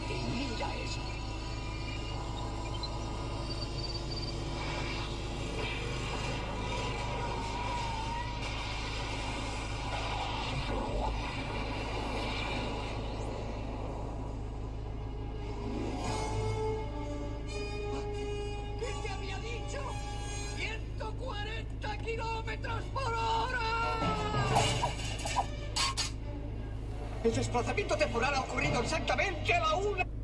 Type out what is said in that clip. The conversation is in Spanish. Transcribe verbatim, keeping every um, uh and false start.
Y mira eso. ¿Qué te había dicho? ¡ciento cuarenta kilómetros por hora! El desplazamiento temporal ha ocurrido exactamente a la una.